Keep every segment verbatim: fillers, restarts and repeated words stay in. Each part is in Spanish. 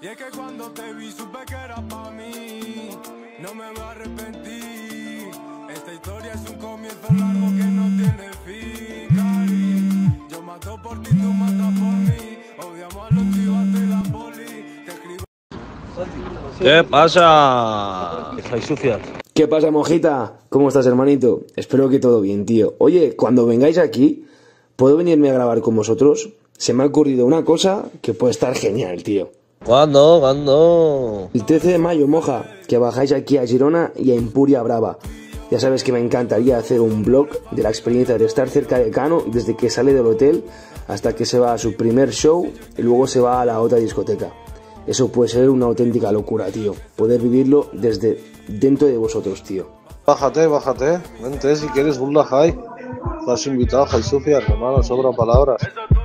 Y es que cuando te vi supe que era pa' mí, no me voy a arrepentir. Esta historia es un comienzo largo que no tiene fin, cari. Yo mato por ti, tú matas por mí. Odiamos a los chivatos y la poli. Te escribo. ¿Qué pasa? Sucia. ¿Qué pasa, mojita? ¿Cómo estás, hermanito? Espero que todo bien, tío. Oye, cuando vengáis aquí, ¿puedo venirme a grabar con vosotros? Se me ha ocurrido una cosa que puede estar genial, tío. ¿Cuándo? ¿Cuándo? El trece de mayo, moja, que bajáis aquí a Girona y a Empuria Brava. Ya sabes que me encantaría hacer un vlog de la experiencia de estar cerca de Cano desde que sale del hotel hasta que se va a su primer show y luego se va a la otra discoteca. Eso puede ser una auténtica locura, tío. Poder vivirlo desde dentro de vosotros, tío. Bájate, bájate. Vente si quieres, burla, Jai. Estás invitado, Jai Sucia, hermano, sobra palabras.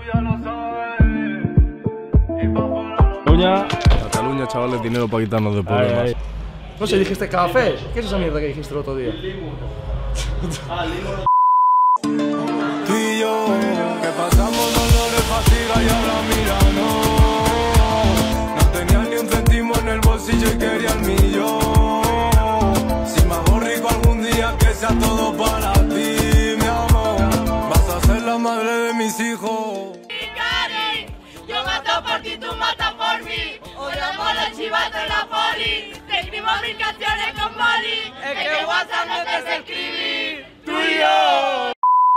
Cataluña, Cataluña, chavales, dinero para quitarnos de problemas. Ay, ay. No sé, dijiste café. ¿Qué es esa mierda que dijiste el otro día? Tú y yo, que pasamos dolores, fatiga y ahora mira, no. En el bolsillo y quería el millón. Si me hago rico algún día, que sea todo para ti, mi amor. Vas a ser la madre de mis hijos. Yo mato por ti, tú matas por mí. Odiamos los chivatos en la poli. Te escribo mil canciones con Molly. Es que WhatsApp no te sé escribir. Tú y yo.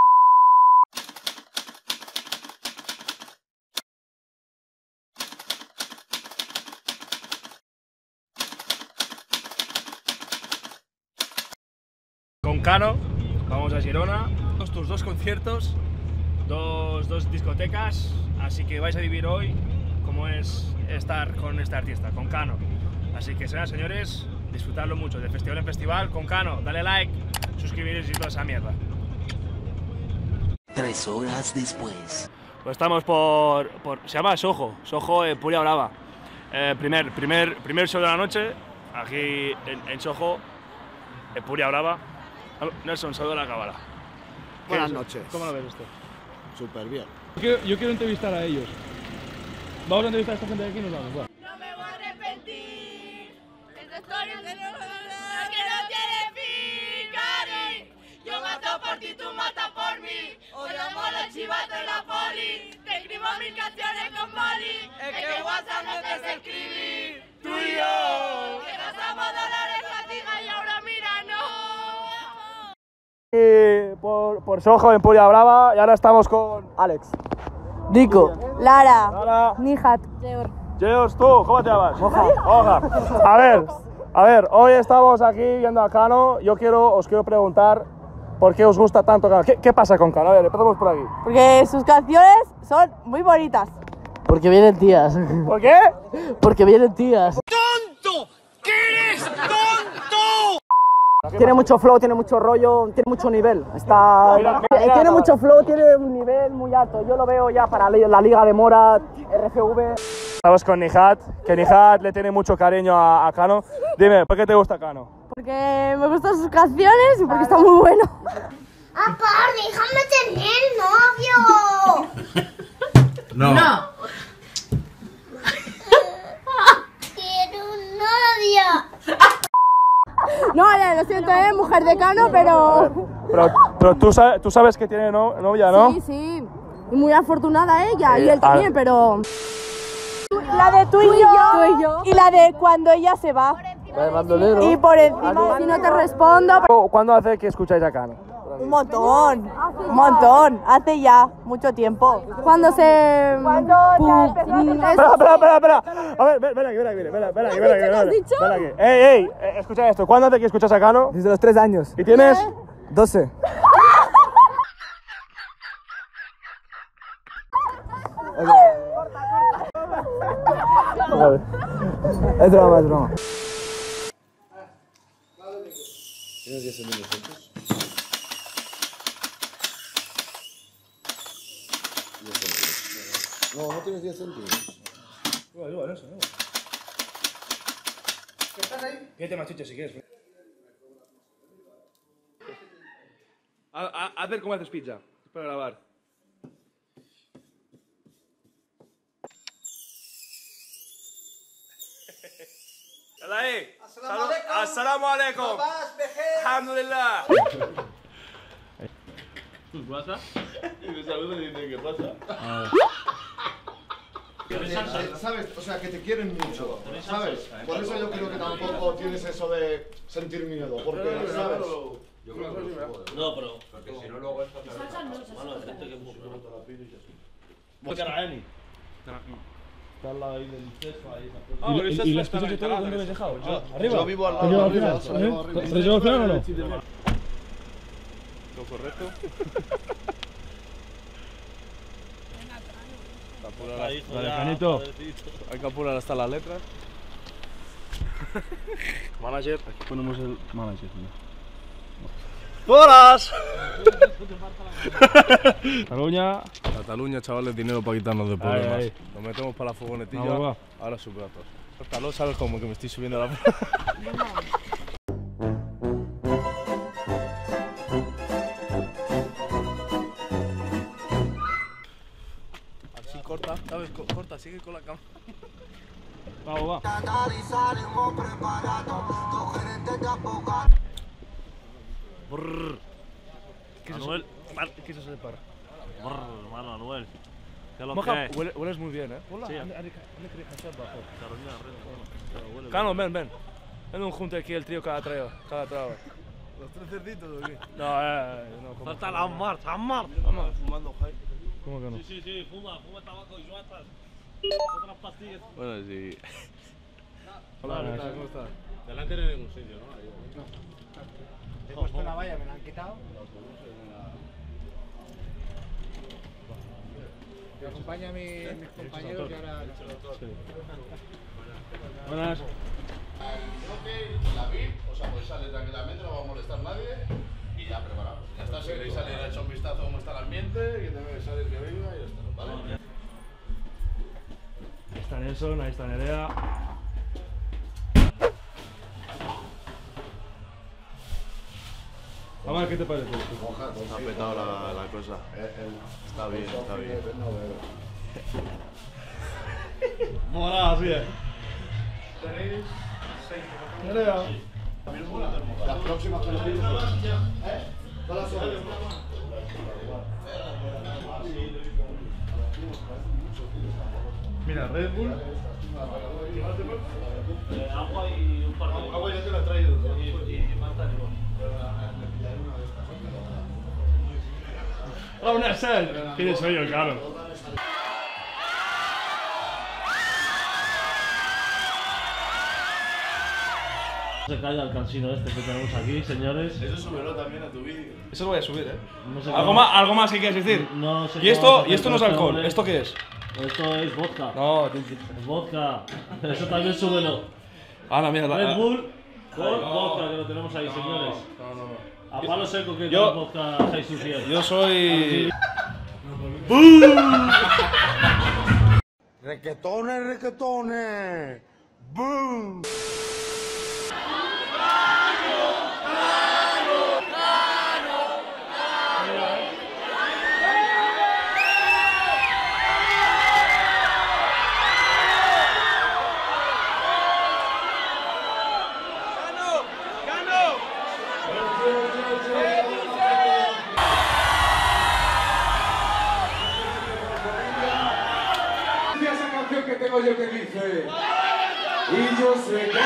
Con Cano, vamos a Girona, tus dos conciertos, dos, dos discotecas, así que vais a vivir hoy como es estar con este artista, con Cano. Así que, señoras y señores, disfrutadlo mucho, de festival en festival, con Cano, dale like, suscribiros y toda esa mierda. Tres horas después. Pues estamos por, por se llama Soho, Soho en Empuria Brava. Eh, primer, primer, primer show de la noche, aquí en, en Soho, Empuria Brava. Nelson, saluda a la cámara. Buenas noches. ¿Cómo lo ves esto? Súper bien. Yo quiero, yo quiero entrevistar a ellos. Vamos a entrevistar a esta gente de aquí y nos vamos, va. No me voy a arrepentir. Esta historia que no, que no tiene fin, Cari. Yo mato por ti, tú matas por mí. Odiamos los chivatos en la poli. Te escribo mil canciones con Molly. Es que WhatsApp no te sé escribir. Tú y yo. Que pasamos dolores, fatiga y ahora mira, no. Por, por Soho, en Empuria Brava, y ahora estamos con Alex. Nico. Lara. Lara. Nihat. Geos, tú, ¿cómo te llamas? Moja. Moja. A ver, a ver, hoy estamos aquí viendo a Cano. Yo quiero, os quiero preguntar por qué os gusta tanto Cano. ¿Qué, qué pasa con Cano? A ver, empezamos por aquí. Porque sus canciones son muy bonitas. Porque vienen tías. ¿Por qué? Porque vienen tías. ¡Tonto! ¿Qué eres tonto? Tiene mucho flow, tiene mucho rollo, tiene mucho nivel. Está, mira, mira, mira, tiene no. mucho flow, tiene un nivel muy alto. Yo lo veo ya para la Liga de Morat, R F V. Estamos con Nihat, que Nihat le tiene mucho cariño a, a Cano. Dime, ¿por qué te gusta Cano? Porque me gustan sus canciones y porque está muy bueno. ¡Apar, déjame tener novio! No. No. Quiero un novio. No, vale, lo siento, eh, mujer de Cano, pero... Pero, pero tú, sabes, tú sabes que tiene no, novia, ¿no? Sí, sí. Y muy afortunada ella, Eh, y él también, a... pero... La de tú y, tú y, yo, tú y yo, y la de cuando ella se va. La de bandolero. Y por encima, si no te respondo... ¿Cuándo hace que escucháis a Cano? Un montón, un montón, hace ya mucho tiempo. Cuando se... Cuando Espera, espera, espera, espera. A ver, ven, ven aquí, ven aquí, ven aquí, ven aquí, ven aquí, ven aquí. Ven aquí. Ey, ey, eh, escucha esto. ¿Cuándo hace que escuchas a Cano? Desde los tres años. ¿Y tienes? doce. Es broma, es broma. ¿Tienes diez céntimos juntos? diez céntimos. No, no tienes diez céntimos. Igual, igual, eso, ¿no? ¿Qué estás ahí? Pídete más chicha si quieres. A, a, a ver cómo haces pizza. Para grabar. يلا ايه السلام عليكم الحمد لله. ¿Qué pasa? Y me saludan y dicen, ¿qué pasa? ¿Sabes? O sea, que te quieren mucho, ¿sabes? Por eso yo creo que tampoco tienes eso de sentir miedo, porque, ¿sabes? Yo creo que no, pero... Porque si no luego esto... Bueno, hay gente que es muy... Está al lado ahí del cesto, ahí. Ah, ¿Y, el y, cesto y las está pizzas y todo instalado, dónde el habéis dejado? cesto. Yo, Ah, arriba. yo vivo al lado, ¿Te llevo al arriba, final? arriba, ¿Eh? arriba. ¿Te llevo al final o no? ¿Lo correcto? Vale, Canito. Hay que apurar hasta las letras. Manager. Aquí ponemos el manager. ¡Bolas! Cataluña. Cataluña, chavales, dinero para quitarnos de problemas. Ahí, ahí. Nos metemos para la furgonetilla, Vamos, va. ahora sus brazos. Córtalo, ¿sabes cómo? Que me estoy subiendo a la... Así corta, ¿sabes? Co- Corta, sigue con la cámara. Vamos, va. Brrr. ¿Qué es Manuel. Eso? ¿Qué es eso de par? Brrr, mano, Manuel. ¿Qué es lo Moja, que? huele- hueles muy bien, ¿eh? Hola, Sí. ¿dónde- dónde queréis hacer bajo? Carolina Herrera. Cano, ven, ven. Ven un junte aquí el trío cada trago. Cada trago. ¿Los tres cerditos o qué? No, eh, no. como- Falta la Ammar, Ammar. Vamos, fumando high. ¿Cómo que no? Sí, sí, sí, fuma, fuma tabaco y suatas. Otras pastillas. Bueno, sí. Hola, ¿qué buenas. tal? ¿Cómo estás? Delante no hay ningún sitio, ¿no? He puesto una valla, me la han quitado. Me acompaña a mi, mis compañeros y ahora... Buenas. Creo que la V I P, o sea, podéis salir tranquilamente, no va a molestar a nadie y ya preparados. Ya está, si queréis salir a echar un vistazo a cómo está el ambiente, que tenga que salir que venga y ya está, ¿vale? Ahí está Nelson, ahí está Nerea. Vamos a ver qué te parece. Está petado la, la cosa. Está bien, está bien. Mola, así es. Tenéis seis. Nerea. Las próximas que nos ¿eh? Todas son. Mira, Red Bull. Eh, agua y un par de... Agua ya te la he traído. Y, y Marta limón. Hola, buenas tardes. ¿Quién soy yo, claro? Se calla el cansino este que tenemos aquí, señores. Eso súbelo también a tu vídeo. Eso lo voy a subir, ¿eh? No sé ¿Algo cómo- más, ¿Algo más que quieras decir? No sé ¿Y cómo esto, vamos a y esto no es hacer con alcohol? este ¿Esto qué es? hombre. Esto es vodka. No, Es vodka. Eso también súbelo. Ana, mira, la- Red Bull con Ay, no. vodka que lo tenemos ahí, señores. No, no, no. A palo seco que Yo- con vodka seis y cien. Yo soy. Requetones, requetones. Boom. Esa canción que tengo yo que dice y yo sé que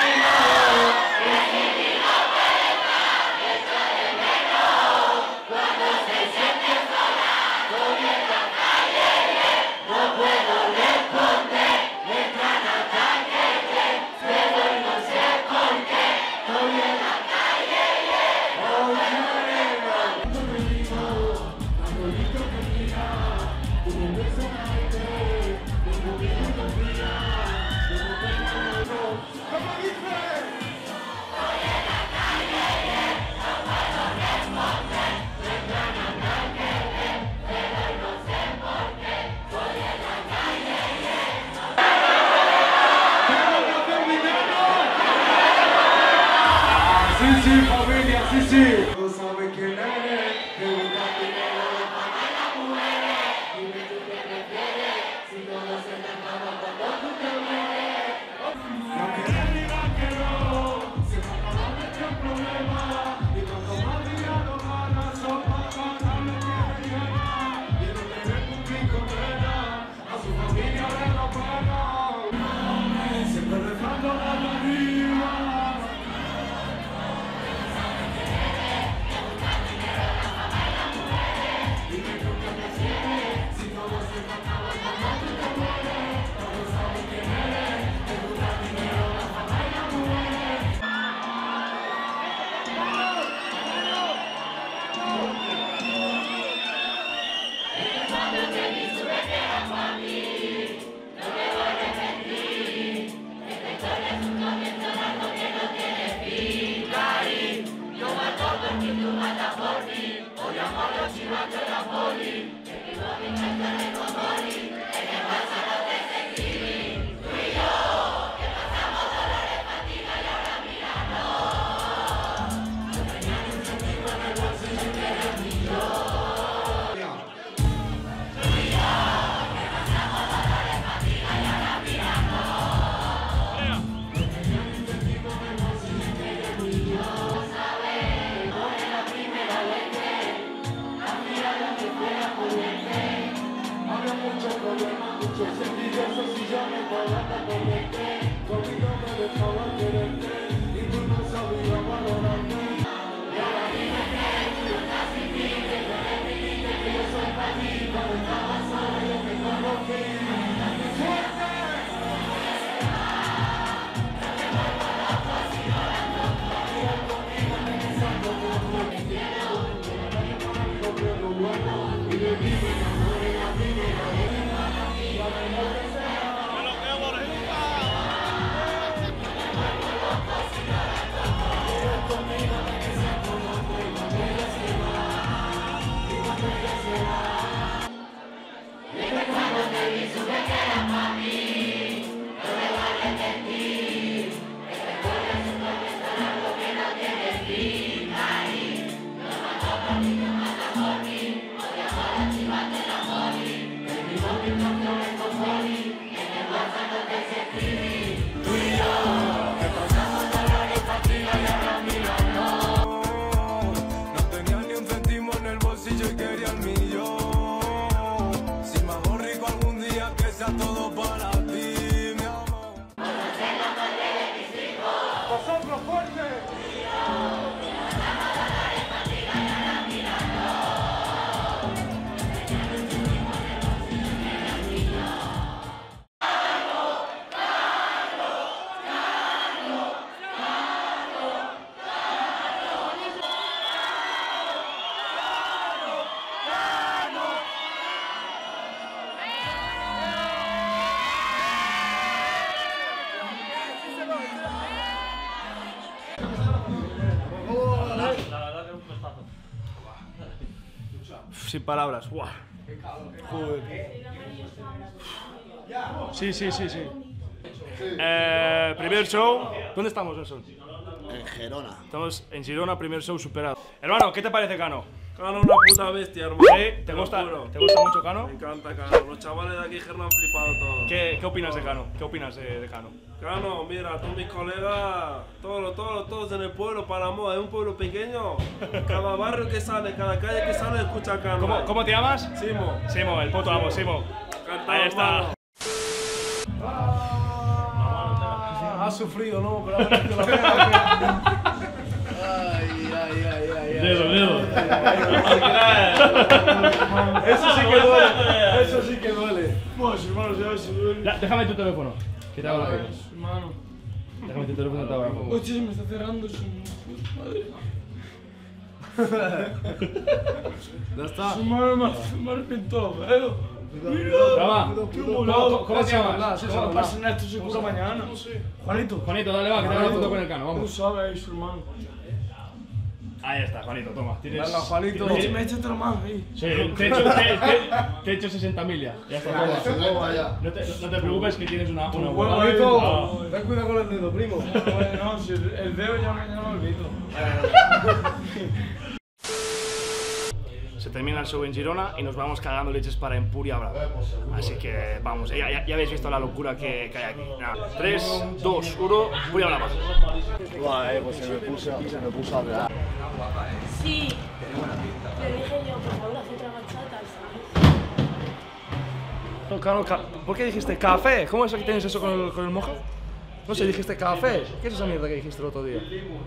sí, sí, familia, sí, sí. Tú sabes quién eres, te gusta primero, para la mujer. Dime tú qué prefieres, si todo se me acaba cuando tú te mueres. Sin palabras, ¡buah! Joder. Sí, sí, sí, sí. Eh, primer show. ¿Dónde estamos, Nelson? En Gerona. Estamos en Girona, primer show superado. Hermano, ¿qué te parece Cano? Cano una puta bestia, hermano. ¿Sí? ¿Te gusta, ¿Te gusta mucho Cano? Me encanta Cano. Los chavales de aquí Gerona han flipado todo. ¿Qué, qué opinas de Cano? ¿Qué opinas de, de Cano? Cano, mira, todos mis colegas, todos, todos, todos en el pueblo, Palamos, es un pueblo pequeño. Cada barrio que sale, cada calle que sale, escucha a Cano. ¿Cómo, ¿Cómo te llamas? Simo. Simo, el puto amo, Simo. Cantado, Ahí está. hermano. Ha sufrido, ¿no? Pero ha venido la pena. Ay, ay, ay, ay. Dedo, dedo. Eso sí que duele. Eso sí que duele. Pues, hermano, ya se duele. Ya, déjame tu teléfono. Que te hago la foto. Hermano. Déjame tu teléfono que te hago la foto. Oye, se me está cerrando su madre. Ya está. Su madre me arrepentó, pero. Graba. ¿Cómo, ¿Cómo te llamas? ¿Cómo pasa esto seguro mañana? No sé. Juanito. Juanito, dale va, que te hago la foto con el Cano, vamos. No sabes, hermano. Ahí está, Juanito, toma. Tienes... Venga, Juanito. Me, me echas la mano ahí. Sí, te he hecho, te, te, te he hecho sesenta mil ya. Ya está, toma. No te, no te preocupes que tienes una, una buena. Juanito, ten cuidado con el dedo, primo. No, si el, el dedo ya me, ya me olvido. Se termina el show en Girona y nos vamos cagando leches para Empuria Brava. Así que vamos, ya, ya, ya habéis visto la locura que, que hay aquí. tres, dos, uno, Empuria Brava. Buah, eh, pues se me puso, se me puso a hablar. Sí, le dije yo, por favor, haz otra bachata, No, Cano, ca ¿por qué dijiste café? ¿Cómo es que tienes eso con el, con el moja? No sé, dijiste café. ¿Qué es esa mierda que dijiste el otro día?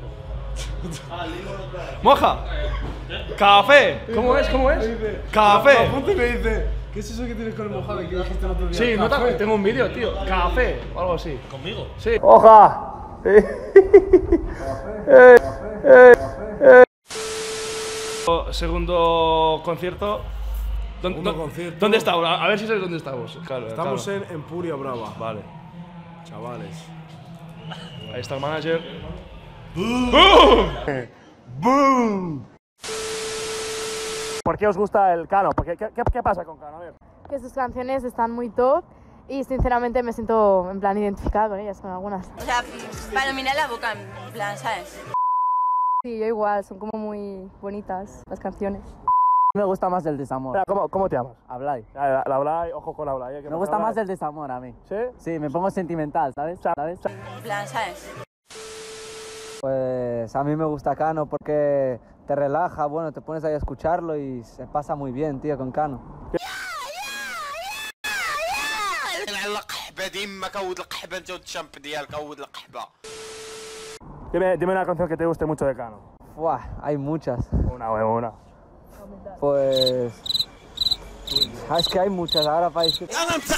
¡Moja! ¡Café! ¿Cómo es? ¿Cómo es? ¡Café! Apunte y me dice, ¿qué es eso que tienes con el mojado que dijiste el otro día? Sí, no te, tengo un vídeo, tío. Café o algo así. ¿Conmigo? Sí. ¡Hoja! Segundo concierto. ¿Dónde, Segundo concierto. ¿Dónde estamos? A ver si sabes dónde estamos. Claro, Estamos claro. en Empuria Brava. Vale. Chavales. Ahí está el manager. ¡Boom! ¡Boom! ¿Por qué os gusta el Cano? ¿Qué, qué, qué pasa con Cano? A ver. Que sus canciones están muy top y sinceramente me siento en plan identificada con ellas, con algunas. O sea, para iluminar la boca, en plan, ¿sabes? Sí, yo igual, son como muy bonitas las canciones. Me gusta más el desamor. ¿Cómo, cómo te llamas? Ablay. La, la Ablay, ojo con la Ablay. Eh, Me gusta más el desamor a mí. ¿Sí? Sí, me pongo sentimental, ¿sabes? ¿Sabes? En plan, ¿sabes? Pues a mí me gusta Cano porque te relaja, bueno, te pones ahí a escucharlo y se pasa muy bien, tío, con Cano. ديما كود القحبه انت والشامب ديالك كود القحبه. Dime, dime una canción que te guste mucho de Cano. Buah, hay muchas. Una, una. Pues... Es que hay muchas, ahora para decir...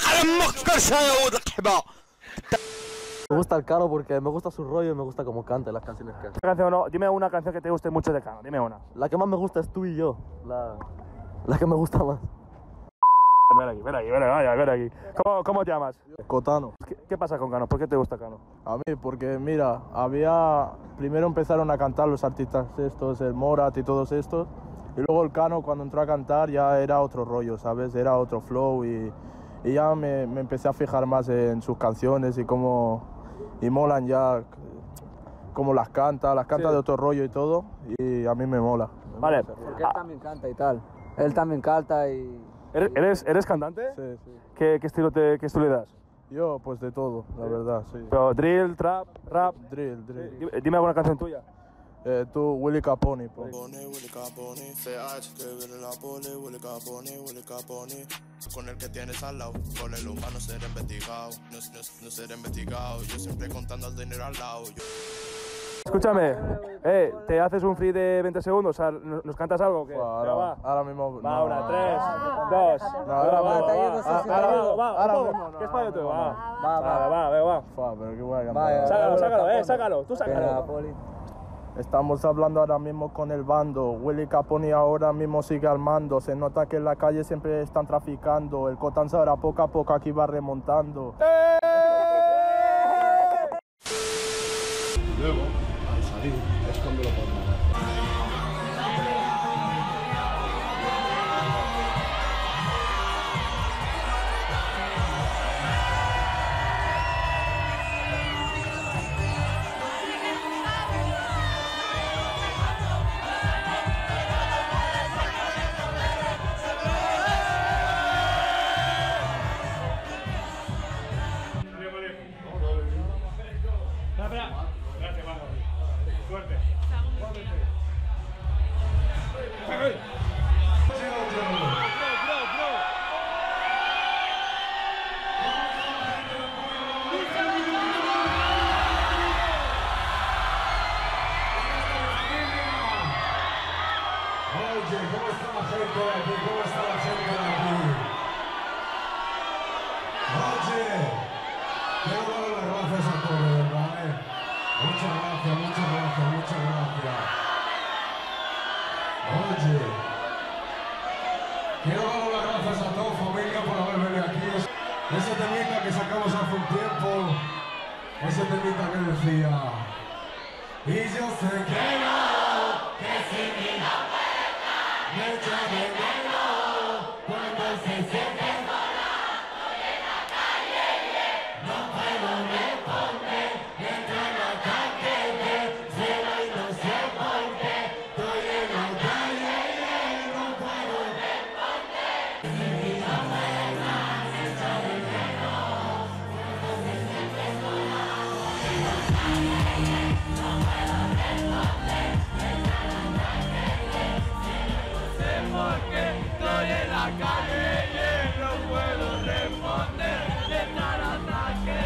Me gusta el Cano porque me gusta su rollo y me gusta cómo canta las canciones que hace. Canción, no, dime una canción que te guste mucho de Cano, dime una. La que más me gusta es Tú y Yo, la, la que me gusta más. Ven aquí, ven aquí, ven aquí, ven aquí. ¿Cómo, cómo te llamas? Cotano. ¿Qué, ¿Qué pasa con Cano? ¿Por qué te gusta Cano? A mí, porque mira, había... Primero empezaron a cantar los artistas estos, el Morat y todos estos. Y luego el Cano cuando entró a cantar ya era otro rollo, ¿sabes? Era otro flow y, y ya me, me empecé a fijar más en sus canciones y cómo... Y molan ya cómo las canta, las canta sí. de otro rollo y todo. Y a mí me mola. Me vale. mola. Porque él también canta y tal. Él también canta y... ¿Eres, eres, ¿Eres cantante? Sí, sí. ¿Qué, qué, estilo te, ¿Qué estilo le das? Yo, pues de todo, la verdad, sí. Pero drill, trap, rap. Drill, drill. Dime, dime alguna canción tuya. Eh, tú, Willy Capone, pues. Willy Capone, C H, que viene la poli, Willy Capone, Willy Capone. Con el que tienes al lado, con el humano ser investigado, no, no, no ser investigado. Yo siempre contando el dinero al lado. Yo... Escúchame, eh, ¿te haces un free de veinte segundos? O sea, ¿nos, ¿nos cantas algo? ¿Qué? Ahora, va. ahora mismo. Va, no. una, tres, dos. No, ahora va, mismo. va, va, Ahora va, mismo. ¿qué es para tú? Va, va, va, va, va, va. Fa, pero qué voy a cantar. Sácalo, sácalo, eh, sácalo, tú sácalo. Estamos hablando ahora mismo con el bando. Willy Capone ahora mismo sigue al mando. Se nota que en la calle siempre están traficando. El Cotanza ahora poco a poco aquí va remontando. Luego, al salir, es cuando lo podemos ver. Gracias, Manu. Suerte. Oye, ¿cómo está la gente de aquí? ¿Cómo está la gente de aquí? Oye, quiero darle las gracias a todos, ¿verdad? Eh? Muchas gracias, muchas gracias, muchas gracias. Oye, quiero darle las gracias a todos, familia, por haber venido aquí. Ese temita que sacamos hace un tiempo, ese temita que decía, y yo sé que no, que si mi me echa de menos cuando se siente sola, estoy en la calle, yeah. No puedo responder, entra en la calle, se va y no sé por qué, estoy en la calle, yeah. No puedo responder. Si mi abuela me echa de menos cuando se siente sola, estoy en la calle, no puedo responder, entra en la calle. Porque estoy en la calle y no puedo responder de estar ataque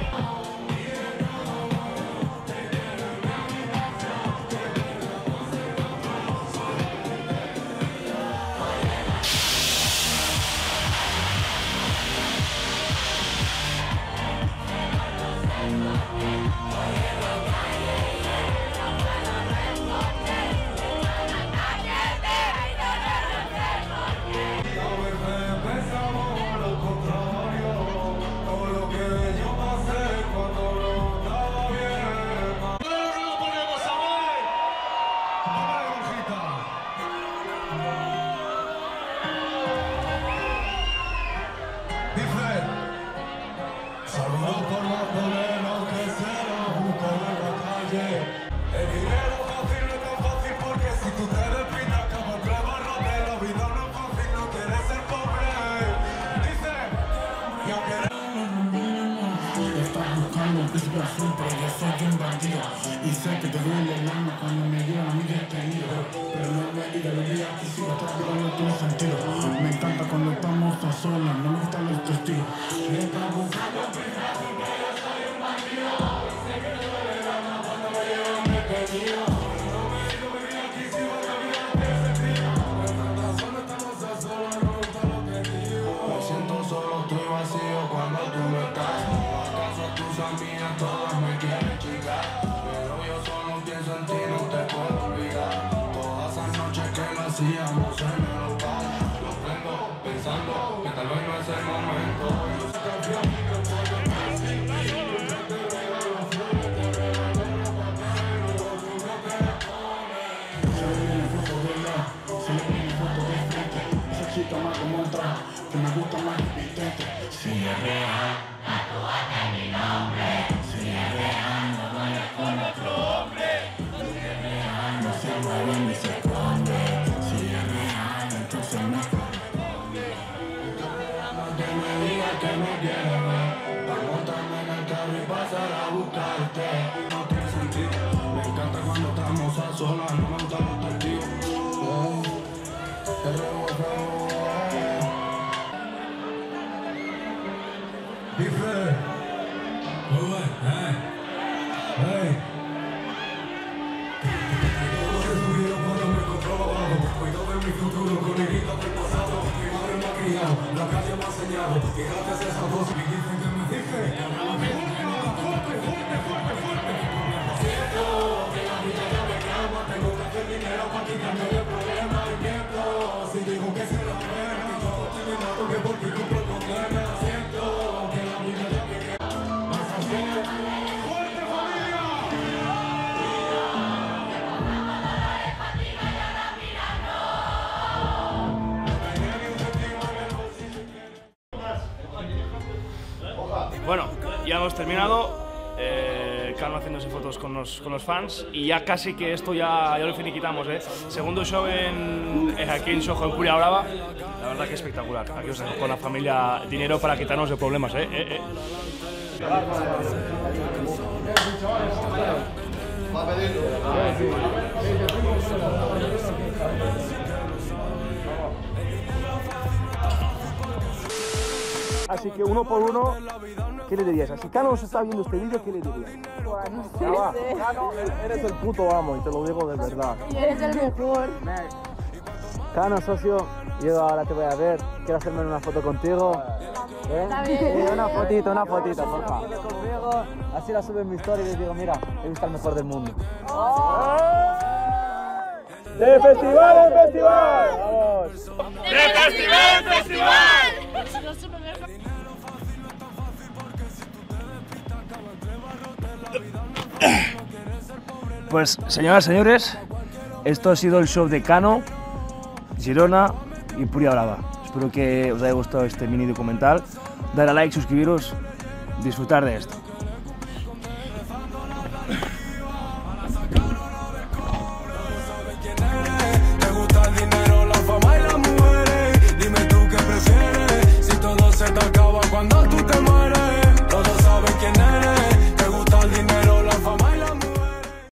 Pero yo soy un bandido y sé que te duele el alma cuando me llevan a mí detenido. Pero no me digas los días que sigo atrás, no tiene sentido. Me encanta cuando estamos a solas, no me gustan los testigos. Me está buscando mía, todas me quieren chingar. Pero yo solo pienso en ti, no te puedo olvidar. Todas esas noches que lo hacíamos se me lo paga. Lo tengo pensando que tal vez no es el momento. Yo soy campeón, que puedo más como otra, que me gusta más repitente. Si es real, tatúate mi nombre. Si es real, no vayas con otro hombre. Si es real, no se mueve ni se esconde. Si es real, entonces me corresponde. No te me digas que me quieres ver, pa' montarme en el carro y pasar a buscarte. No tiene sentido, me encanta cuando estamos a solas, no me gustan los testigos. El Dice, oye, hey, hey. Todo resumido cuando me encontraba abajo. Cuido de mi futuro con heridas del pasado. Mi madre me ha criado, la calle me ha enseñado. Y gracias a esa voz me dicen que me dice que hablaba bien. Fuerte, fuerte, fuerte, fuerte. Siento que la vida ya me calma. Tengo que hacer dinero para quitarme de problemas y miento. Si digo que se la pena, que yo estoy mirando que por ti cumplo condena. Siento que la vida ya me Bueno, ya hemos terminado. Eh, Cano haciéndose fotos con los, con los fans y ya casi que esto ya, ya lo finiquitamos, ¿eh? Segundo show en, en, aquí en Soho, en Puria Brava. La verdad que espectacular. Aquí os dejo con la familia dinero para quitarnos de problemas, ¿eh? eh, eh. Así que uno por uno, ¿qué le dirías? Si Cano se está viendo este vídeo, ¿qué le dirías? Bueno, Ya va. no sé. Cano, eres el puto amo y te lo digo de verdad. Y eres el mejor. Cano, socio, yo ahora te voy a ver. Quiero hacerme una foto contigo. ¿Eh? Está bien. Sí, una fotito, una fotito, por favor. Conmigo, así la subo en mi story y les digo, mira, he visto al mejor del mundo. ¡De festival en festival! ¡Vamos! ¡De festival en festival! Pues, señoras y señores, esto ha sido el show de Cano, Girona y Puria Brava. Espero que os haya gustado este mini documental. Dar a like, suscribiros, disfrutar de esto.